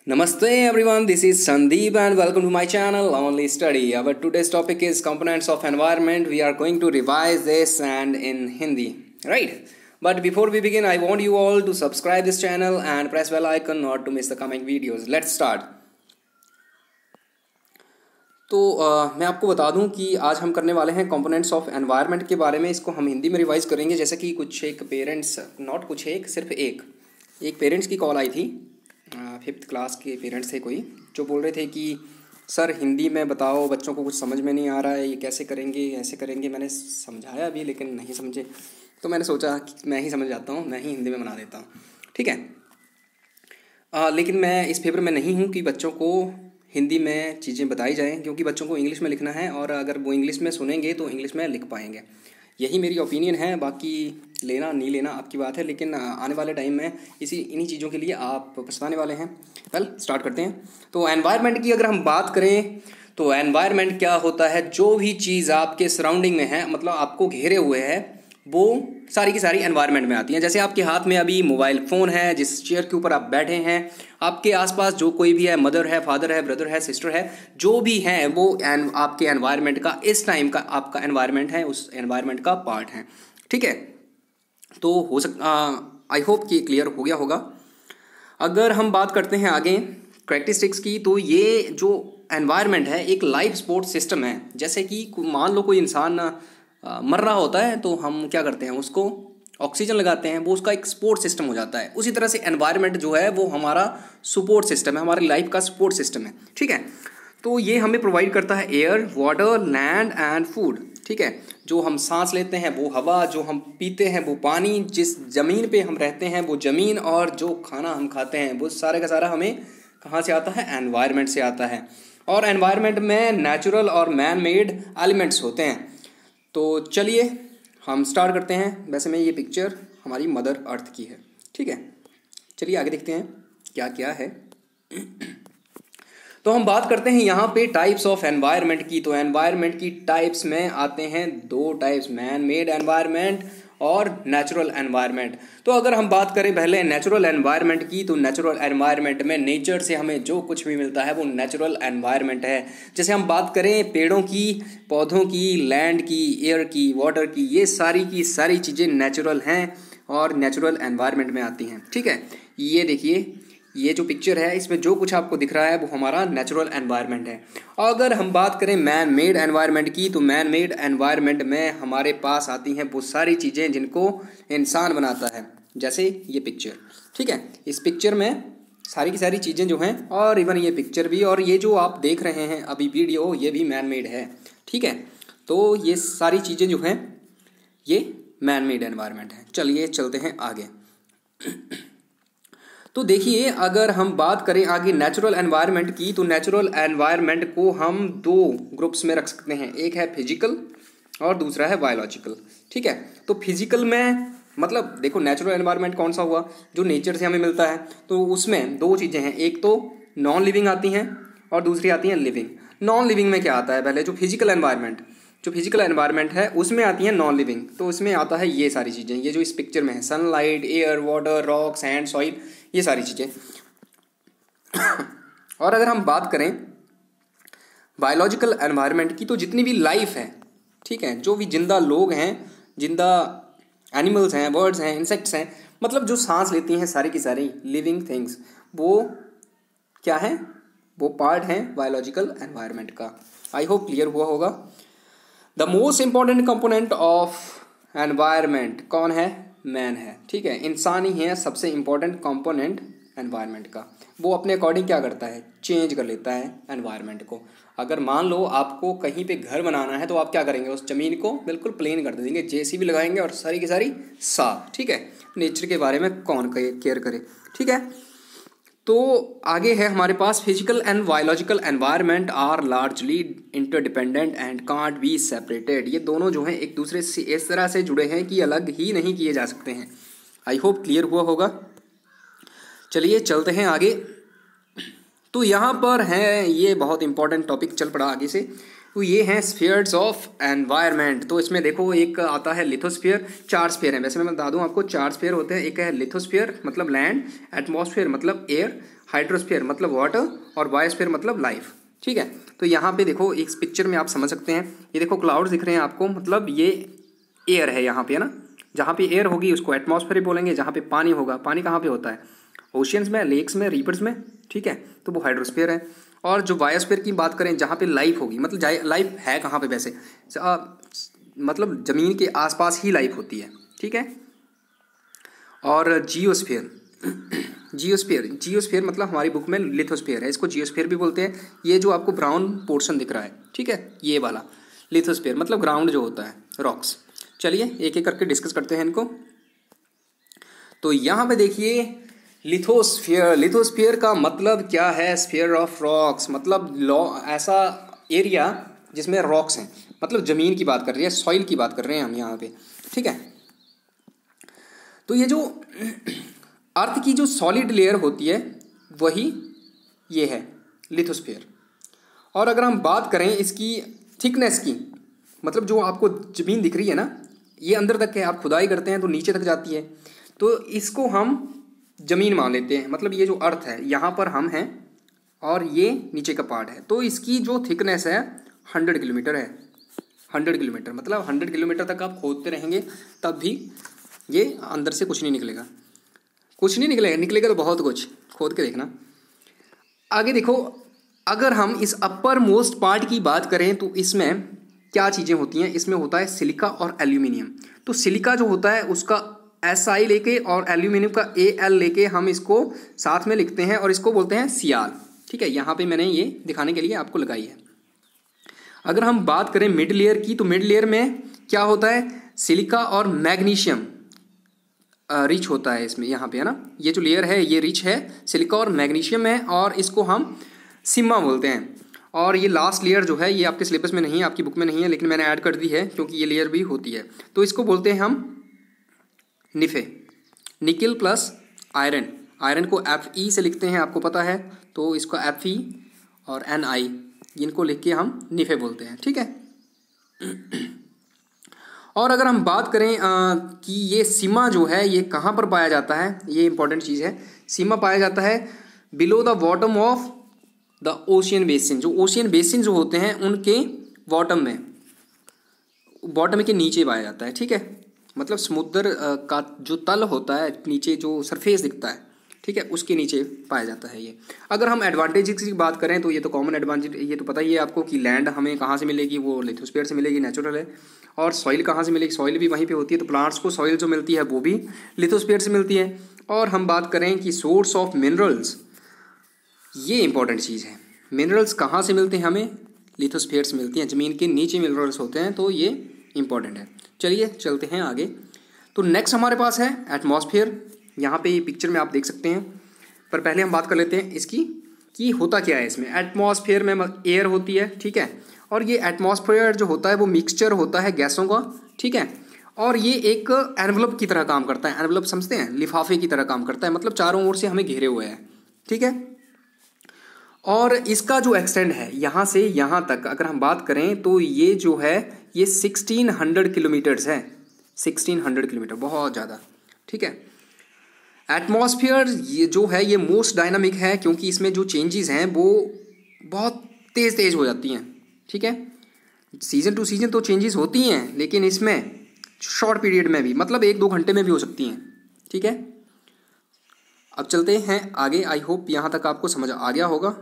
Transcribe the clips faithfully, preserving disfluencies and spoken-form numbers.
Namaste everyone, this is Sandeep and welcome to my channel Only Study. Our today's topic is components of environment. We are going to revise this and in Hindi, right? But before we begin, I want you all to subscribe this channel and press bell icon not to miss the coming videos. Let's start. तो uh, मैं आपको बता दूं कि आज हम करने वाले हैं कंपोनेंट्स ऑफ एनवायरनमेंट के बारे में. इसको हम हिंदी में रिवाइज करेंगे. जैसे कि कुछ एक पेरेंट्स, नॉट कुछ एक, सिर्फ एक एक पेरेंट्स की कॉल आई थी. फिफ्थ क्लास के पेरेंट्स थे कोई, जो बोल रहे थे कि सर हिंदी में बताओ, बच्चों को कुछ समझ में नहीं आ रहा है, ये कैसे करेंगे ऐसे करेंगे. मैंने समझाया भी लेकिन नहीं समझे, तो मैंने सोचा कि मैं ही समझ जाता हूँ, मैं ही हिंदी में बना देता हूँ. ठीक है. आ, लेकिन मैं इस फेवर में नहीं हूँ कि बच्चों को हिंदी में चीज़ें बताई जाएँ, क्योंकि बच्चों को इंग्लिश में लिखना है और अगर वो इंग्लिश में सुनेंगे तो इंग्लिश में लिख पाएंगे. यही मेरी ओपिनियन है. बाकी लेना नहीं लेना आपकी बात है, लेकिन आने वाले टाइम में इसी इन्हीं चीज़ों के लिए आप पछताने वाले हैं. वेल स्टार्ट करते हैं. तो एनवायरनमेंट की अगर हम बात करें तो एनवायरनमेंट क्या होता है? जो भी चीज़ आपके सराउंडिंग में है, मतलब आपको घेरे हुए है, वो सारी की सारी एनवायरनमेंट में आती हैं. जैसे आपके हाथ में अभी मोबाइल फ़ोन है, जिस चेयर के ऊपर आप बैठे हैं, आपके आसपास जो कोई भी है, मदर है, फादर है, ब्रदर है, सिस्टर है, जो भी है वो एन, आपके एनवायरनमेंट का, इस टाइम का आपका एनवायरनमेंट है, उस एनवायरनमेंट का पार्ट है. ठीक है. तो हो सकता, आई होप कि क्लियर हो गया होगा. अगर हम बात करते हैं आगे कैरेक्टरिस्टिक्स की, तो ये जो एनवायरनमेंट है एक लाइफ सपोर्ट सिस्टम है. जैसे कि मान लो कोई इंसान आ, मर रहा होता है, तो हम क्या करते हैं, उसको ऑक्सीजन लगाते हैं, वो उसका एक सपोर्ट सिस्टम हो जाता है. उसी तरह से एनवायरनमेंट जो है वो हमारा सपोर्ट सिस्टम है, हमारी लाइफ का सपोर्ट सिस्टम है. ठीक है. तो ये हमें प्रोवाइड करता है air, water, land and food. ठीक है. जो हम सांस लेते हैं वो हवा, जो हम पीते हैं वो पानी, जिस ज़मीन पे हम रहते हैं वो ज़मीन, और जो खाना हम खाते हैं वो सारे का सारा हमें कहाँ से आता है? एनवायरनमेंट से आता है. और एनवायरनमेंट में नेचुरल और मैन मेड एलिमेंट्स होते हैं. तो चलिए हम स्टार्ट करते हैं. वैसे में ये पिक्चर हमारी मदर अर्थ की है. ठीक है. चलिए आगे देखते हैं क्या क्या है. तो हम बात करते हैं यहाँ पे टाइप्स ऑफ एनवायरनमेंट की. तो एनवायरनमेंट की टाइप्स में आते हैं दो टाइप्स, मैन मेड एनवायरनमेंट और नेचुरल एनवायरनमेंट. तो अगर हम बात करें पहले नेचुरल एनवायरनमेंट की, तो नेचुरल एनवायरनमेंट में नेचर से हमें जो कुछ भी मिलता है वो नेचुरल एनवायरनमेंट है. जैसे हम बात करें पेड़ों की, पौधों की, लैंड की, एयर की, वाटर की, ये सारी की सारी चीज़ें नेचुरल हैं और नेचुरल एनवायरनमेंट में आती हैं. ठीक है. ये देखिए, ये जो पिक्चर है इसमें जो कुछ आपको दिख रहा है वो हमारा नेचुरल एनवायरनमेंट है. अगर हम बात करें मैन मेड एनवायरनमेंट की, तो मैन मेड एनवायरनमेंट में हमारे पास आती हैं वो सारी चीज़ें जिनको इंसान बनाता है. जैसे ये पिक्चर. ठीक है. इस पिक्चर में सारी की सारी चीज़ें जो हैं, और इवन ये पिक्चर भी, और ये जो आप देख रहे हैं अभी वीडियो, ये भी मैन मेड है. ठीक है. तो ये सारी चीज़ें जो हैं ये मैन मेड एनवायरनमेंट है. चलिए चलते हैं आगे. तो देखिए, अगर हम बात करें आगे नेचुरल एनवायरनमेंट की, तो नेचुरल एनवायरनमेंट को हम दो ग्रुप्स में रख सकते हैं. एक है फिजिकल और दूसरा है बायोलॉजिकल. ठीक है. तो फिजिकल में मतलब देखो, नेचुरल एनवायरनमेंट कौन सा हुआ? जो नेचर से हमें मिलता है. तो उसमें दो चीज़ें हैं, एक तो नॉन लिविंग आती हैं और दूसरी आती हैं लिविंग. नॉन लिविंग में क्या आता है? पहले जो फिजिकल एनवायरनमेंट जो फिजिकल एनवायरनमेंट है उसमें आती है नॉन लिविंग. तो इसमें आता है ये सारी चीज़ें, ये जो इस पिक्चर में है, sunlight, air, water, rock, sand, soil, ये सारी चीज़ें. और अगर हम बात करें बायोलॉजिकल एनवायरनमेंट की, तो जितनी भी लाइफ है, ठीक है, जो भी जिंदा लोग हैं, जिंदा एनिमल्स हैं, बर्ड्स हैं, इंसेक्ट्स हैं, मतलब जो सांस लेती हैं सारी की सारी लिविंग थिंग्स, वो क्या है? वो पार्ट हैं बायोलॉजिकल एनवायरनमेंट का. आई होप क्लियर हुआ होगा. The most important component of environment कौन है? मैन है. ठीक है. इंसान ही है सबसे इंपॉर्टेंट कंपोनेंट एनवायरनमेंट का. वो अपने अकॉर्डिंग क्या करता है? चेंज कर लेता है एनवायरनमेंट को. अगर मान लो आपको कहीं पे घर बनाना है, तो आप क्या करेंगे? उस ज़मीन को बिल्कुल प्लेन कर देंगे, जेसीबी लगाएंगे और सारी की सारी साफ. ठीक है. नेचर के बारे में कौन केयर करे? ठीक है. तो आगे है हमारे पास physical and biological environment are largely interdependent and can't be separated. ये दोनों जो हैं एक दूसरे से इस तरह से जुड़े हैं कि अलग ही नहीं किए जा सकते हैं. आई होप क्लियर हुआ होगा. चलिए चलते हैं आगे. तो यहाँ पर है, ये बहुत इंपॉर्टेंट टॉपिक चल पड़ा आगे से. तो ये हैं स्फीयर्स ऑफ एनवायरनमेंट. तो इसमें देखो, एक आता है लिथोस्फीयर, चार स्फीयर हैं. वैसे मैं बता दूं आपको, चार स्फीयर होते हैं. एक है लिथोस्फीयर मतलब लैंड, एटमॉस्फेयर मतलब एयर, हाइड्रोस्फीयर मतलब वाटर और बायोस्फीयर मतलब लाइफ। ठीक है, तो यहाँ पे देखो इस पिक्चर में आप समझ सकते हैं, ये देखो क्लाउड्स दिख रहे हैं आपको, मतलब ये एयर है यहाँ पे, है ना। जहाँ पे एयर होगी उसको एटमॉस्फेयर बोलेंगे, जहाँ पे पानी होगा, पानी कहाँ पे होता है, ओशियंस में, लेक्स में, रिवर्स में। ठीक है, तो वो हाइड्रोस्फीयर है। और जो बायोस्फीयर की बात करें, जहाँ पे लाइफ होगी, मतलब लाइफ है कहाँ पे वैसे, आ, मतलब ज़मीन के आसपास ही लाइफ होती है। ठीक है, और जियोस्फीयर जियोस्फीयर जियोस्फीयर मतलब हमारी बुक में लिथोस्फीयर है, इसको जियोस्फीयर भी बोलते हैं। ये जो आपको ब्राउन पोर्शन दिख रहा है, ठीक है, ये वाला लिथोस्फीयर मतलब ग्राउंड जो होता है, रॉक्स। चलिए एक एक करके डिस्कस करते हैं इनको। तो यहाँ पे देखिए लिथोस्फीयर, लिथोस्फीयर का मतलब क्या है, स्फीयर ऑफ रॉक्स, मतलब लॉ ऐसा एरिया जिसमें रॉक्स हैं, मतलब ज़मीन की बात कर रही है, सॉइल की बात कर रहे हैं हम यहाँ पे। ठीक है, तो ये जो अर्थ की जो सॉलिड लेयर होती है वही ये है लिथोस्फीयर। और अगर हम बात करें इसकी थिकनेस की, मतलब जो आपको ज़मीन दिख रही है ना, ये अंदर तक है, आप खुदाई करते हैं तो नीचे तक जाती है, तो इसको हम ज़मीन मान लेते हैं। मतलब ये जो अर्थ है यहाँ पर हम हैं और ये नीचे का पार्ट है, तो इसकी जो थिकनेस है हंड्रेड किलोमीटर है। हंड्रेड किलोमीटर मतलब हंड्रेड किलोमीटर तक आप खोदते रहेंगे तब भी ये अंदर से कुछ नहीं निकलेगा, कुछ नहीं निकलेगा, निकलेगा तो बहुत कुछ, खोद के देखना। आगे देखो, अगर हम इस अपर मोस्ट पार्ट की बात करें तो इसमें क्या चीज़ें होती हैं, इसमें होता है सिलिका और एल्यूमिनियम। तो सिलिका जो होता है उसका एस आई लेके और एल्यूमिनियम का ए एल लेके हम इसको साथ में लिखते हैं और इसको बोलते हैं सियाल। ठीक है, यहाँ पे मैंने ये दिखाने के लिए आपको लगाई है। अगर हम बात करें मिड लेयर की, तो मिड लेयर में क्या होता है, सिलिका और मैग्नीशियम रिच होता है इसमें, यहाँ पे, है ना। ये जो लेयर है ये रिच है, सिलिका और मैग्नीशियम है, और इसको हम सिम्मा बोलते हैं। और ये लास्ट लेयर जो है ये आपके सिलेबस में नहीं है, आपकी बुक में नहीं है, लेकिन मैंने ऐड कर दी है क्योंकि ये लेयर भी होती है। तो इसको बोलते हैं हम NIFE, nickel plus iron. Iron को एफ ई से लिखते हैं, आपको पता है, तो इसको एफ ई और एन आई इनको लिख के हम निफे बोलते हैं। ठीक है, और अगर हम बात करें आ, कि ये सीमा जो है ये कहाँ पर पाया जाता है, ये इंपॉर्टेंट चीज़ है। सीमा पाया जाता है below the bottom of the ocean basin. जो ओशियन बेसिन जो होते हैं उनके बॉटम में, बॉटम के नीचे पाया जाता है। ठीक है, मतलब समुद्र का जो तल होता है, नीचे जो सरफेस दिखता है, ठीक है, उसके नीचे पाया जाता है ये। अगर हम एडवांटेजेस की बात करें तो ये तो कॉमन एडवांटेज, ये तो पता ही है आपको कि लैंड हमें कहाँ से मिलेगी, वो लिथोस्फीयर से मिलेगी, नेचुरल है। और सॉइल कहाँ से मिलेगी, सॉइल भी वहीं पे होती है, तो प्लांट्स को सॉइल जो मिलती है वो भी लिथोस्फीयर से मिलती है। और हम बात करें कि सोर्स ऑफ मिनरल्स, ये इंपॉर्टेंट चीज़ है। मिनरल्स कहाँ से मिलते हैं, हमें लिथोस्फीयर से मिलती हैं, ज़मीन के नीचे मिनरल्स होते हैं, तो ये इंपॉर्टेंट है। चलिए चलते हैं आगे। तो नेक्स्ट हमारे पास है एटमॉस्फेयर। यहाँ पे ये पिक्चर में आप देख सकते हैं, पर पहले हम बात कर लेते हैं इसकी कि होता क्या है इसमें। एटमॉस्फेयर में एयर होती है, ठीक है, और ये एटमॉस्फेयर जो होता है वो मिक्सचर होता है गैसों का, ठीक है, और ये एक एनवलप की तरह काम करता है। एनवलप समझते हैं, लिफाफे की तरह काम करता है, मतलब चारों ओर से हमें घेरे हुए है। ठीक है, और इसका जो एक्सटेंड है यहाँ से यहाँ तक अगर हम बात करें तो ये जो है ये सिक्सटीन हंड्रेड किलोमीटर्स है, सिक्सटीन हंड्रेड किलोमीटर, बहुत ज़्यादा। ठीक है, एटमॉस्फेयर ये जो है ये मोस्ट डायनामिक है, क्योंकि इसमें जो चेंजेस हैं वो बहुत तेज़ तेज़ हो जाती हैं। ठीक है, सीजन टू सीजन तो चेंजेस होती हैं, लेकिन इसमें शॉर्ट पीरियड में भी, मतलब एक दो घंटे में भी हो सकती हैं। ठीक है, अब चलते हैं आगे। आई होप यहाँ तक आपको समझ आ गया होगा।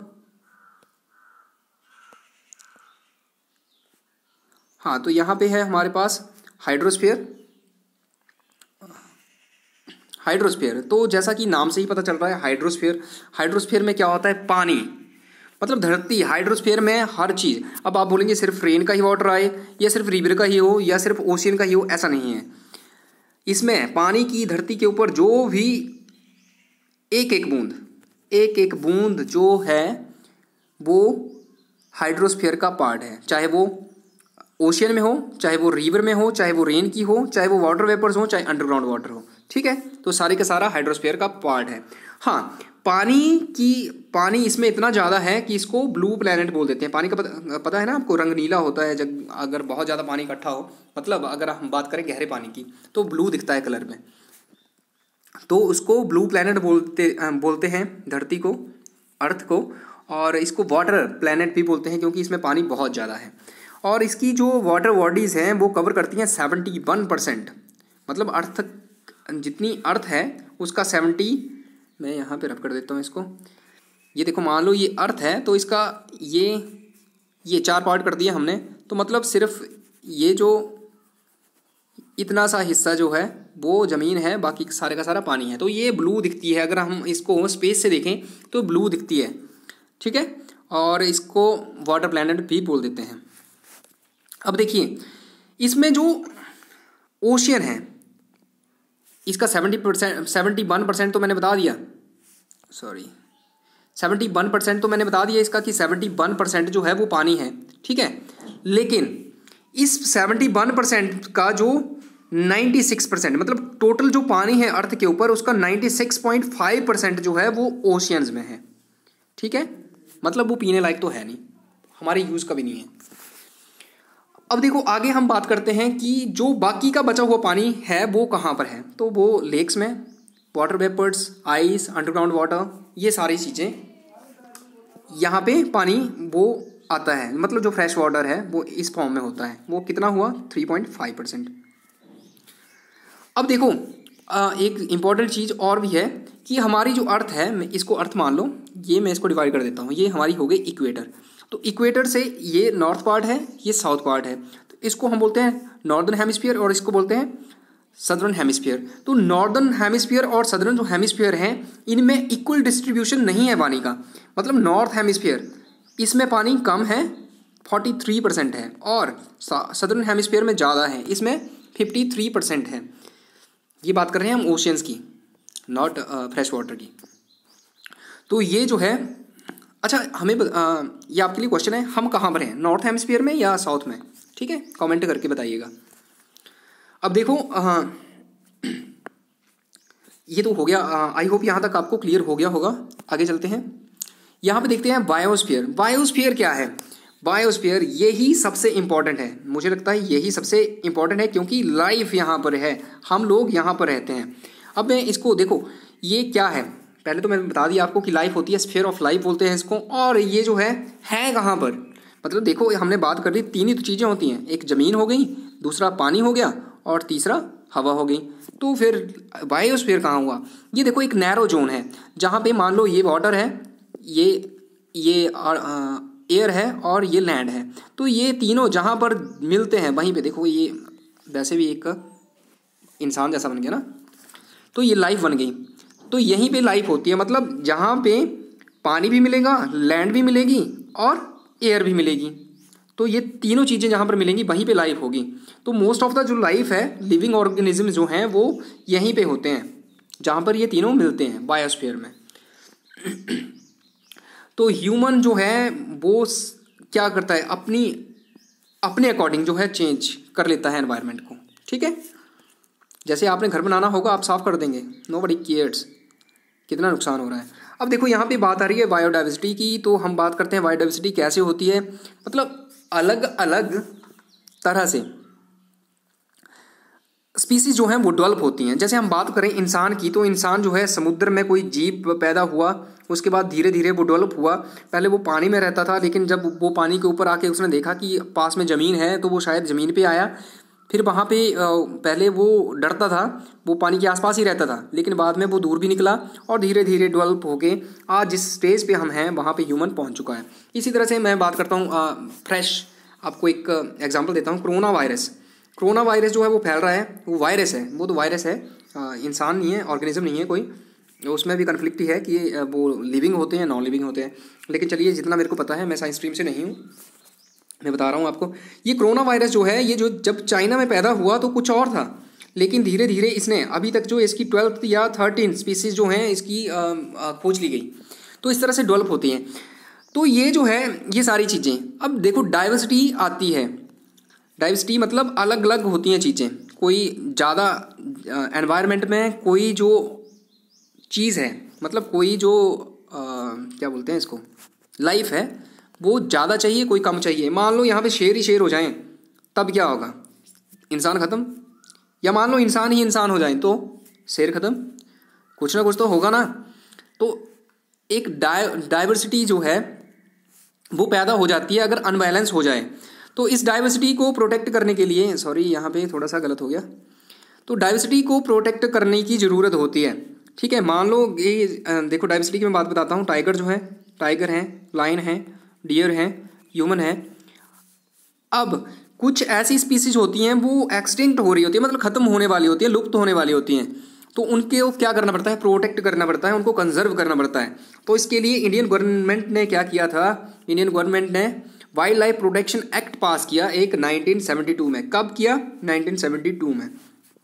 हाँ, तो यहाँ पे है हमारे पास हाइड्रोस्फीयर। हाइड्रोस्फीयर तो जैसा कि नाम से ही पता चल रहा है, हाइड्रोस्फीयर, हाइड्रोस्फीयर में क्या होता है, पानी, मतलब धरती। हाइड्रोस्फीयर में हर चीज़, अब आप बोलेंगे सिर्फ रेन का ही वाटर आए या सिर्फ रिवर का ही हो या सिर्फ ओशियन का ही हो, ऐसा नहीं है। इसमें पानी की धरती के ऊपर जो भी एक एक बूंद, एक एक बूंद जो है वो हाइड्रोस्फीयर का पार्ट है, चाहे वो ओशियन में हो, चाहे वो रिवर में हो, चाहे वो रेन की हो, चाहे वो वाटर वेपर्स हो, चाहे अंडरग्राउंड वाटर हो। ठीक है, तो सारे का सारा हाइड्रोस्फीयर का पार्ट है। हाँ, पानी की पानी इसमें इतना ज़्यादा है कि इसको ब्लू प्लैनेट बोल देते हैं। पानी का पता, पता है ना आपको, रंग नीला होता है जब अगर बहुत ज़्यादा पानी इकट्ठा हो, मतलब अगर हम बात करें गहरे पानी की तो ब्लू दिखता है कलर में, तो उसको ब्लू प्लैनेट बोलते बोलते हैं धरती को। अर्थ को, और इसको वाटर प्लैनेट भी बोलते हैं क्योंकि इसमें पानी बहुत ज़्यादा है। और इसकी जो वाटर बॉडीज़ हैं वो कवर करती हैं सेवेंटी वन परसेंट, मतलब अर्थ जितनी अर्थ है उसका सेवेंटी, मैं यहाँ पे रफ कर देता हूँ इसको, ये देखो मान लो ये अर्थ है तो इसका ये ये चार पार्ट कर दिया हमने, तो मतलब सिर्फ ये जो इतना सा हिस्सा जो है वो ज़मीन है, बाकी सारे का सारा पानी है। तो ये ब्लू दिखती है, अगर हम इसको स्पेस से देखें तो ब्लू दिखती है, ठीक है, और इसको वाटर प्लैनेट भी बोल देते हैं। अब देखिए इसमें जो ओशियन है इसका seventy percent seventy one percent तो मैंने बता दिया, सॉरी सेवेंटी वन परसेंट तो मैंने बता दिया इसका कि सेवेंटी वन परसेंट जो है वो पानी है, ठीक है। लेकिन इस सेवेंटी वन परसेंट का जो नाइन्टी सिक्स परसेंट मतलब टोटल जो पानी है अर्थ के ऊपर उसका ninety six point five percent जो है वो ओशियंस में है, ठीक है, मतलब वो पीने लायक तो है नहीं, हमारे यूज़ का भी नहीं है। अब देखो आगे हम बात करते हैं कि जो बाकी का बचा हुआ पानी है वो कहाँ पर है, तो वो लेक्स में, water vapours, ice, underground water, ये सारी चीज़ें यहाँ पे पानी वो आता है, मतलब जो फ्रेश वाटर है वो इस फॉर्म में होता है। वो कितना हुआ थ्री पॉइंट फाइव परसेंट। अब देखो एक इम्पॉर्टेंट चीज़ और भी है कि हमारी जो अर्थ है, मैं इसको अर्थ मान लो, ये मैं इसको डिवाइड कर देता हूँ, ये हमारी हो गई इक्वेटर। तो इक्वेटर से ये नॉर्थ पार्ट है, ये साउथ पार्ट है, तो इसको हम बोलते हैं नॉर्दर्न हेमिस्फीयर और इसको बोलते हैं सदर्न हेमिस्फीयर। तो नॉर्दर्न हेमिस्फीयर और सदर्न जो हेमिस्फीयर हैं इनमें इक्वल डिस्ट्रीब्यूशन नहीं है पानी का, मतलब नॉर्थ हेमिस्फीयर इसमें पानी कम है फोर्टी थ्री परसेंट है और सदर्न हेमिस्फीयर में ज़्यादा है, इसमें फिफ्टी थ्री परसेंट है। ये बात कर रहे हैं हम ओशियंस की, नॉट फ्रेश वाटर की। तो ये जो है, अच्छा हमें आ, ये आपके लिए क्वेश्चन है, हम कहाँ पर हैं, नॉर्थ हेमिस्फीयर में या साउथ में, ठीक है, कमेंट करके बताइएगा। अब देखो आ, ये तो हो गया, आई होप यहाँ तक आपको क्लियर हो गया होगा। आगे चलते हैं, यहाँ पे देखते हैं बायोस्फीयर। बायोस्फीयर क्या है? बायोस्फीयर यही सबसे इम्पॉर्टेंट है, मुझे लगता है यही सबसे इम्पॉर्टेंट है क्योंकि लाइफ यहाँ पर है, हम लोग यहाँ पर रहते हैं। अब मैं इसको देखो ये क्या है, पहले तो मैंने बता दिया आपको कि लाइफ होती है, स्फीयर ऑफ लाइफ बोलते हैं इसको। और ये जो है है कहाँ पर, मतलब देखो हमने बात कर दी, तीन ही तो चीज़ें होती हैं, एक ज़मीन हो गई, दूसरा पानी हो गया और तीसरा हवा हो गई। तो फिर बायोस्फीयर कहाँ हुआ? ये देखो एक नैरो जोन है जहाँ पे मान लो ये वाटर है, ये ये एयर है और ये लैंड है, तो ये तीनों जहाँ पर मिलते हैं वहीं पे देखो ये वैसे भी एक इंसान जैसा बन गया ना, तो ये लाइफ बन गई। तो यहीं पे लाइफ होती है, मतलब जहाँ पे पानी भी मिलेगा, लैंड भी मिलेगी और एयर भी मिलेगी, तो ये तीनों चीज़ें जहाँ पर मिलेंगी वहीं पे लाइफ होगी। तो मोस्ट ऑफ द जो लाइफ है, लिविंग ऑर्गेनिज्म जो हैं वो यहीं पे होते हैं जहाँ पर ये तीनों मिलते हैं बायोस्फीयर में। तो ह्यूमन जो है वो क्या करता है, अपनी अपने अकॉर्डिंग जो है चेंज कर लेता है एनवायरनमेंट को, ठीक है। जैसे आपने घर बनाना होगा आप साफ़ कर देंगे, नोबडी केयर्स कितना नुकसान हो रहा है। अब देखो यहाँ पे बात आ रही है बायोडाइवर्सिटी की, तो हम बात करते हैं बायोडाइवर्सिटी कैसे होती है, मतलब अलग अलग तरह से स्पीसीज जो हैं वो डेवलप होती हैं। जैसे हम बात करें इंसान की, तो इंसान जो है समुद्र में कोई जीव पैदा हुआ, उसके बाद धीरे धीरे वो डेवलप हुआ। पहले वो पानी में रहता था, लेकिन जब वो पानी के ऊपर आके उसने देखा कि पास में ज़मीन है तो वो शायद ज़मीन पे आया। फिर वहाँ पे पहले वो डरता था, वो पानी के आसपास ही रहता था, लेकिन बाद में वो दूर भी निकला और धीरे धीरे डेवलप होके आज जिस स्टेज पे हम हैं वहाँ पे ह्यूमन पहुँच चुका है। इसी तरह से मैं बात करता हूँ फ्रेश, आपको एक एग्जांपल देता हूँ, कोरोना वायरस। कोरोना वायरस जो है वो फैल रहा है, वो वायरस है, वो तो वायरस है, आ, इंसान नहीं है, ऑर्गेनिज्म नहीं है कोई, उसमें भी कन्फ्लिक्ट ही है कि वो लिविंग होते हैं नॉन लिविंग होते हैं। लेकिन चलिए जितना मेरे को पता है, मैं साइंस स्ट्रीम से नहीं हूँ, मैं बता रहा हूँ आपको। ये कोरोना वायरस जो है, ये जो जब चाइना में पैदा हुआ तो कुछ और था, लेकिन धीरे धीरे इसने अभी तक जो इसकी ट्वेल्थ या थर्टीन स्पीसीज जो हैं इसकी खोज ली गई, तो इस तरह से डेवलप होती हैं। तो ये जो है ये सारी चीज़ें, अब देखो डाइवर्सिटी आती है, डाइवर्सिटी मतलब अलग अलग होती हैं चीज़ें। कोई ज़्यादा एनवायरनमेंट में कोई जो चीज़ है, मतलब कोई जो आ, क्या बोलते हैं इसको, लाइफ है, वो ज़्यादा चाहिए, कोई कम चाहिए। मान लो यहाँ पे शेर ही शेर हो जाएं, तब क्या होगा, इंसान ख़त्म। या मान लो इंसान ही इंसान हो जाए तो शेर ख़त्म, कुछ ना कुछ तो होगा ना। तो एक डाइवर्सिटी जो है वो पैदा हो जाती है अगर अनबैलेंस हो जाए। तो इस डाइवर्सिटी को प्रोटेक्ट करने के लिए, सॉरी यहाँ पे थोड़ा सा गलत हो गया, तो डाइवर्सिटी को प्रोटेक्ट करने की ज़रूरत होती है। ठीक है, मान लो ये देखो डाइवर्सिटी की मैं बात बताता हूँ। टाइगर जो है, टाइगर है, लायन है, डियर है, ह्यूमन है। अब कुछ ऐसी स्पीसीज होती हैं वो एक्सटिंक्ट हो रही होती है, मतलब ख़त्म होने वाली होती है, लुप्त होने वाली होती हैं। तो उनके वो क्या करना पड़ता है, प्रोटेक्ट करना पड़ता है, उनको कंजर्व करना पड़ता है। तो इसके लिए इंडियन गवर्नमेंट ने क्या किया था, इंडियन गवर्नमेंट ने wildlife protection act pass किया एक नाइनटीन सेवेंटी टू में। कब किया, नाइनटीन सेवेंटी टू में।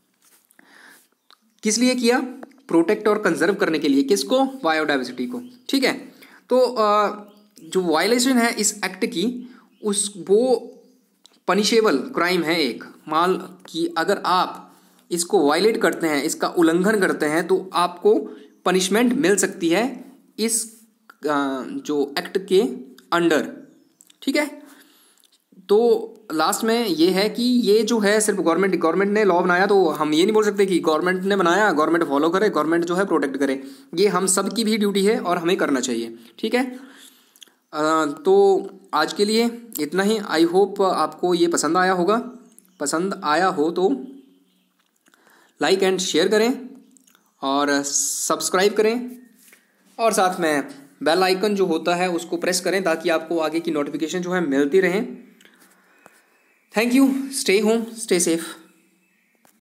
किस लिए किया, प्रोटेक्ट और कंजर्व करने के लिए। किसको, बायोडाइवर्सिटी को। ठीक है, तो जो वायलेशन है इस एक्ट की, उस वो पनिशेबल क्राइम है एक। मान कि अगर आप इसको वायलेट करते हैं, इसका उल्लंघन करते हैं, तो आपको पनिशमेंट मिल सकती है इस जो एक्ट के अंडर। ठीक है, तो लास्ट में ये है कि ये जो है सिर्फ गवर्नमेंट गवर्नमेंट ने लॉ बनाया, तो हम ये नहीं बोल सकते कि गवर्नमेंट ने बनाया, गवर्नमेंट फॉलो करे, गवर्नमेंट जो है प्रोटेक्ट करे। ये हम सब की भी ड्यूटी है और हमें करना चाहिए। ठीक है, तो आज के लिए इतना ही। आई होप आपको ये पसंद आया होगा। पसंद आया हो तो लाइक एंड शेयर करें और सब्सक्राइब करें, और साथ में बेल आइकन जो होता है उसको प्रेस करें ताकि आपको आगे की नोटिफिकेशन जो है मिलती रहें। Thank you, stay home, stay safe.